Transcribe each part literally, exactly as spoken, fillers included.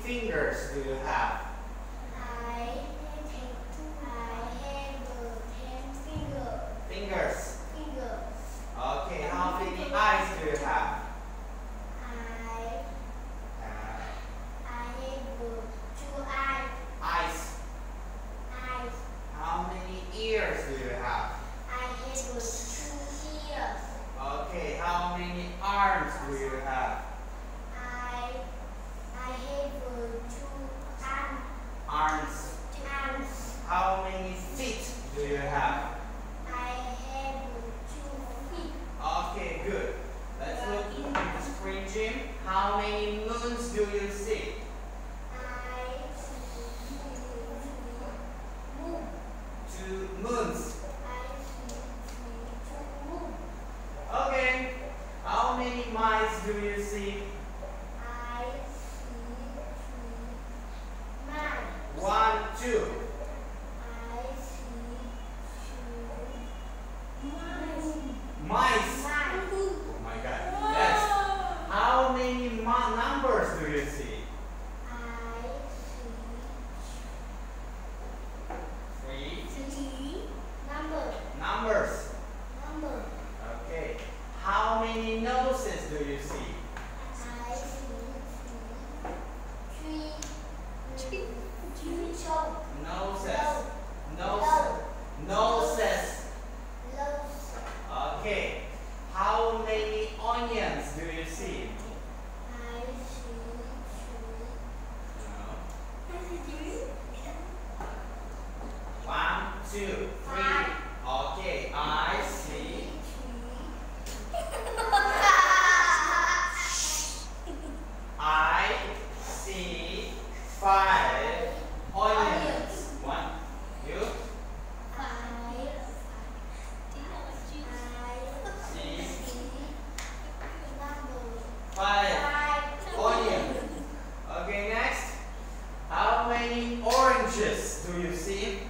fingers do you have? I have ten fingers. Fingers. Fingers. Okay, how many eyes do you have? I Uh, I have two eyes. eyes. Eyes. How many ears do you have? I have two ears. Okay, how many arms do you have? I I have two arms. Arms. Arms. How many feet do you have? I have two feet. Okay, good. Let's look in the screen, Jim. How many moons do you see? I see moon. Two moons. I see two moon. Okay. How many mice do you see? I see three mice. One, two. I see two mice. Mice. Mice. Oh my God. Yes. How many ma- numbers do you see? I Three. see three number. Numbers. Number. Okay. How many noses do you see? I see three. Three. Three show. Noses. Noses. Noses. Nose. Okay. How many onions do you see? I see No. three. I see three. One, two, three. Okay. I see. I see five onions. One, you see five onions. Okay, next. How many oranges do you see?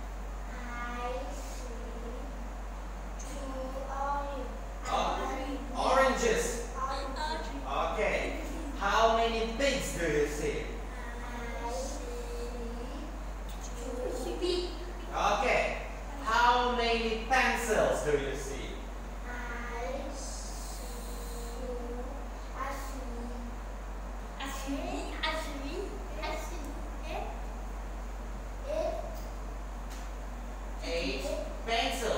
Oranges. Okay. How many pigs do you see? Okay. How many pencils do you see? Eight pencils.